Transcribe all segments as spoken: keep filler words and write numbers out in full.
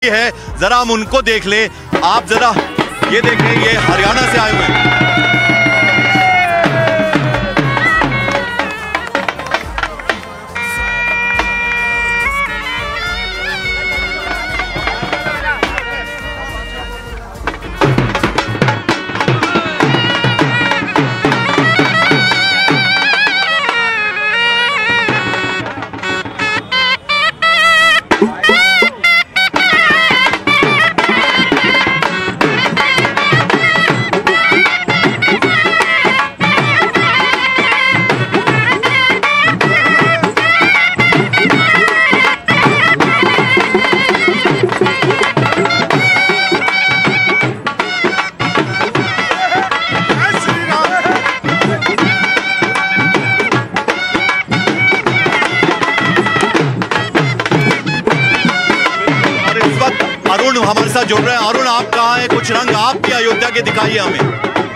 है, जरा हम उनको देख ले। आप जरा ये देखें, ये हरियाणा से आए हुए हैं। अरुण हमारे साथ जुड़ रहे हैं। अरुण, आप कहाँ हैं? कुछ रंग आप भी अयोध्या के दिखाइए हमें।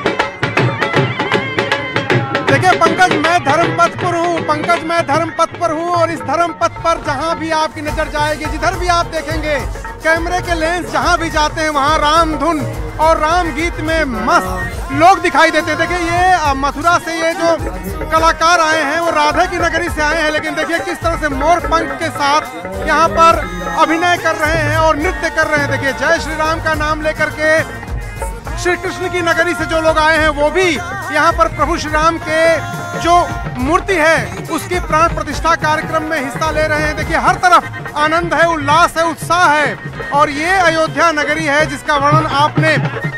देखिए पंकज, मैं धर्म पथ पर हूँ पंकज मैं धर्म पथ पर हूँ और इस धर्म पथ पर जहाँ भी आपकी नजर जाएगी, जिधर भी आप देखेंगे, कैमरे के लेंस जहाँ भी जाते हैं वहाँ राम धुन और राम गीत में मस्त लोग दिखाई देते हैं। देखिए ये मथुरा से ये जो कलाकार आए हैं वो राधे की नगरी से आए हैं, लेकिन देखिए किस तरह से मोर पंख के साथ यहाँ पर अभिनय कर रहे हैं और नृत्य कर रहे हैं। देखिए जय श्री राम का नाम लेकर के श्री कृष्ण की नगरी से जो लोग आए हैं वो भी यहाँ पर प्रभु श्री राम के जो मूर्ति है उसकी प्राण प्रतिष्ठा कार्यक्रम में हिस्सा ले रहे हैं। देखिए हर तरफ आनंद है, उल्लास है, उत्साह है और ये अयोध्या नगरी है जिसका वर्णन आपने,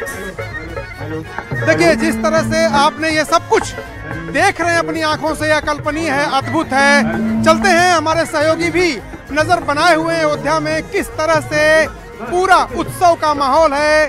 देखिए जिस तरह से आपने ये सब कुछ देख रहे हैं अपनी आंखों से, यह कल्पनीय है, अद्भुत है। चलते हैं, हमारे सहयोगी भी नजर बनाए हुए हैं अयोध्या में किस तरह से पूरा उत्सव का माहौल है।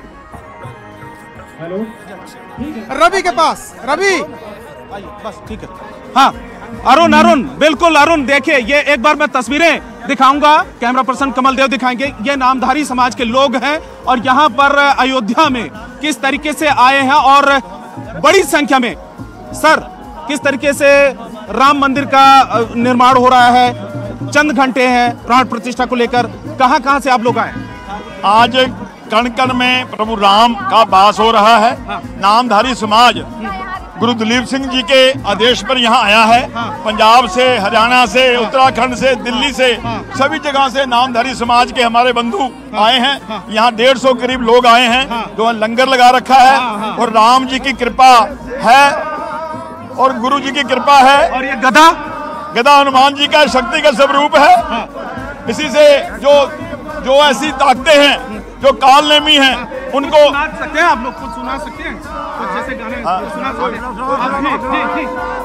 रवि के पास, रवि बस ठीक है। हाँ अरुण, अरुण बिल्कुल अरुण, देखिए ये एक बार मैं तस्वीरें दिखाऊंगा, कैमरा पर्सन कमल देव दिखाएंगे। ये नामधारी समाज के लोग हैं और यहाँ पर अयोध्या में किस तरीके से आए हैं और बड़ी संख्या में, सर किस तरीके से राम मंदिर का निर्माण हो रहा है, चंद घंटे हैं प्राण प्रतिष्ठा को लेकर, कहां कहां से आप लोग आए? आज कण कण में प्रभु राम का वास हो रहा है। नामधारी समाज गुरु दिलीप सिंह जी के आदेश पर यहाँ आया है। पंजाब से, हरियाणा से, उत्तराखंड से, दिल्ली से, सभी जगह से नामधारी समाज के हमारे बंधु आए हैं। यहाँ डेढ़ सौ करीब लोग आए हैं जो लंगर लगा रखा है और राम जी की कृपा है और गुरु जी की कृपा है। और ये गदा गदा हनुमान जी का शक्ति का स्वरूप है। इसी से जो जो ऐसी ताकतें हैं जो काल नेमी हैं उनको सुना सकते हैं, आप लोग खुद सुना सकते हैं तो जैसे गाने सुना सकते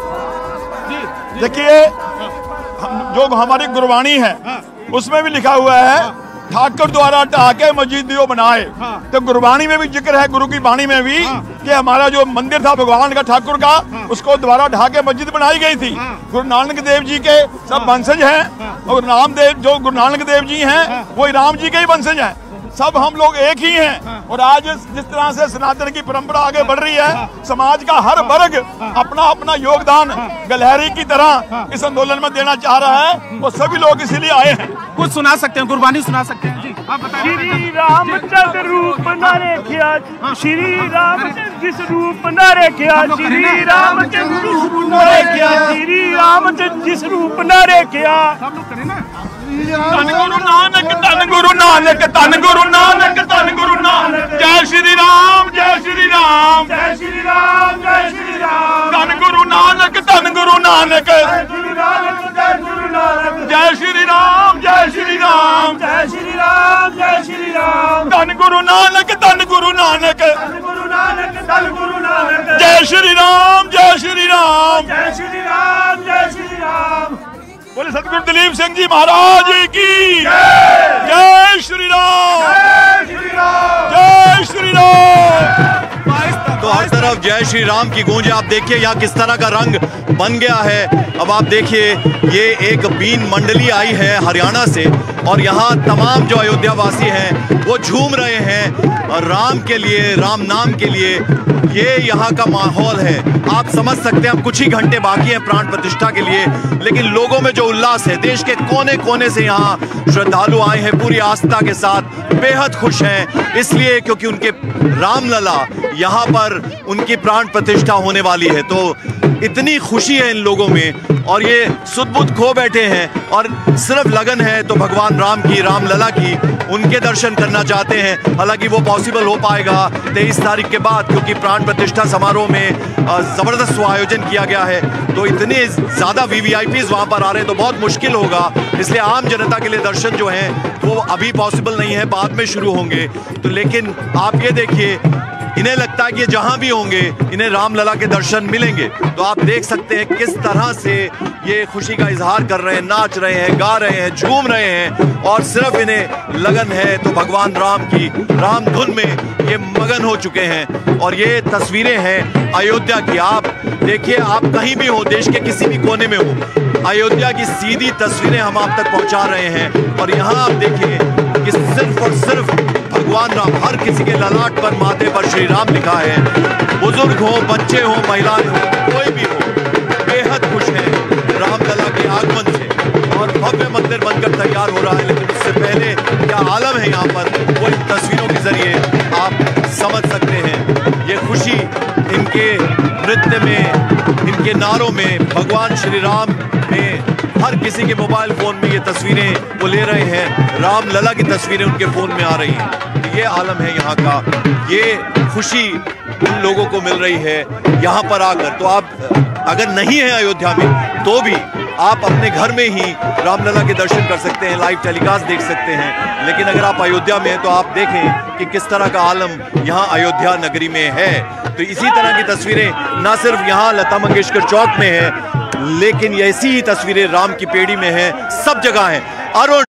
हैं। देखिए जो हमारी गुरबाणी है उसमें भी लिखा हुआ है ठाकुर द्वारा ढाके मस्जिद दियो बनाए। तो गुरबाणी में भी जिक्र है, गुरु की बाणी में भी, कि हमारा जो मंदिर था भगवान का ठाकुर का उसको द्वारा ढाके मस्जिद बनाई गई थी। गुरु नानक देव जी के सब वंशज हैं और रामदेव जो गुरु नानक देव जी हैं वो राम जी के ही वंशज हैं। सब हम लोग एक ही हैं और आज जिस तरह से सनातन की परंपरा आगे बढ़ रही है, समाज का हर वर्ग अपना अपना योगदान गलहरी की तरह इस आंदोलन में देना चाह रहा है, वो सभी लोग इसीलिए आए हैं। कुछ सुना सकते हैं, गुरबानी सुना सकते हैं जी, आप बताइए। श्री रामचंद्र रूप न रेखिया, श्री रामचंद्र जिस रूप न रेखिया, श्री रामचंद्र जिस रूप न रेखिया, श्री रामचंद्र जिस रूप न रेखिया। सब लोग करें ना। धन गुरु नानक, धन गुरु नानक, धन गुरु नानक, धन गुरु नानक। जय श्री राम, जय श्री राम, जय श्री राम, जय श्री राम। धन गुरु नानक, धन गुरु नानक, जय श्री राम, जय गुरु नानक। जय श्री राम, जय श्री राम, जय श्री राम, जय श्री राम। धन गुरु नानक, धन गुरु नानक, धन गुरु नानक, धन गुरु नानक। जय श्री राम, जय श्री राम, जय श्री राम, जय श्री राम। बोले सतगुरु दिलीप सिंह जी महाराज की जय श्री राम, जय श्री राम, जय श्री राम। तो हर तरफ जय श्री राम की गूंज। आप देखिए यहाँ किस तरह का रंग बन गया है। अब आप देखिए ये एक बीन मंडली आई है हरियाणा से और यहाँ तमाम जो अयोध्या वासी हैं वो झूम रहे हैं और राम के लिए, राम नाम के लिए। ये यहाँ का माहौल है, आप समझ सकते हैं। अब कुछ ही घंटे बाकी हैं प्राण प्रतिष्ठा के लिए, लेकिन लोगों में जो उल्लास है, देश के कोने कोने से यहाँ श्रद्धालु आए हैं पूरी आस्था के साथ, बेहद खुश हैं इसलिए क्योंकि उनके रामलला यहाँ पर उनकी प्राण प्रतिष्ठा होने वाली है। तो इतनी खुशी है इन लोगों में और ये सुध-बुध खो बैठे हैं और सिर्फ लगन है तो भगवान राम की, रामलला की, उनके दर्शन करना चाहते हैं। हालांकि वो पॉसिबल हो पाएगा तेईस तारीख के बाद, क्योंकि प्राण प्रतिष्ठा समारोह में ज़बरदस्त आयोजन किया गया है। तो इतने ज़्यादा वीवीआईपीज़ वहाँ पर आ रहे हैं तो बहुत मुश्किल होगा, इसलिए आम जनता के लिए दर्शन जो हैं वो अभी पॉसिबल नहीं है, बाद में शुरू होंगे। तो लेकिन आप ये देखिए, इन्हें लगता है कि जहां भी होंगे इन्हें रामलला के दर्शन मिलेंगे। तो आप देख सकते हैं किस तरह से ये खुशी का इजहार कर रहे हैं, नाच रहे हैं, गा रहे हैं, झूम रहे हैं और सिर्फ इन्हें लगन है तो भगवान राम की, राम धुन में ये मगन हो चुके हैं। और ये तस्वीरें हैं अयोध्या की, आप देखिए, आप कहीं भी हो, देश के किसी भी कोने में हो, अयोध्या की सीधी तस्वीरें हम आप तक पहुंचा रहे हैं। और यहाँ आप देखिए कि सिर्फ और सिर्फ भगवान राम, हर किसी के ललाट पर, माथे पर श्री राम लिखा है। बुजुर्ग हो, बच्चे हो, महिलाएं हो, कोई भी हो, बेहद खुश है रामलला के आगमन से और भव्य मंदिर बनकर तैयार हो रहा है। लेकिन उससे पहले क्या आलम है यहाँ पर, वो इन तस्वीरों के जरिए आप समझ सकते हैं। ये खुशी इनके नृत्य में, इनके नारों में, भगवान श्री राम में हर किसी के मोबाइल फोन में ये तस्वीरें वो ले रहे हैं, रामलला की तस्वीरें उनके फोन में आ रही हैं। ये आलम है यहाँ का, ये खुशी उन लोगों को मिल रही है यहाँ पर आकर। तो आप अगर नहीं है अयोध्या में तो भी आप अपने घर में ही रामलला के दर्शन कर सकते हैं, लाइव टेलीकास्ट देख सकते हैं। लेकिन अगर आप अयोध्या में हैं तो आप देखें कि किस तरह का आलम यहाँ अयोध्या नगरी में है। तो इसी तरह की तस्वीरें ना सिर्फ यहाँ लता मंगेशकर चौक में है, लेकिन ऐसी ही तस्वीरें राम की पेड़ी में है, सब जगह है। अरुण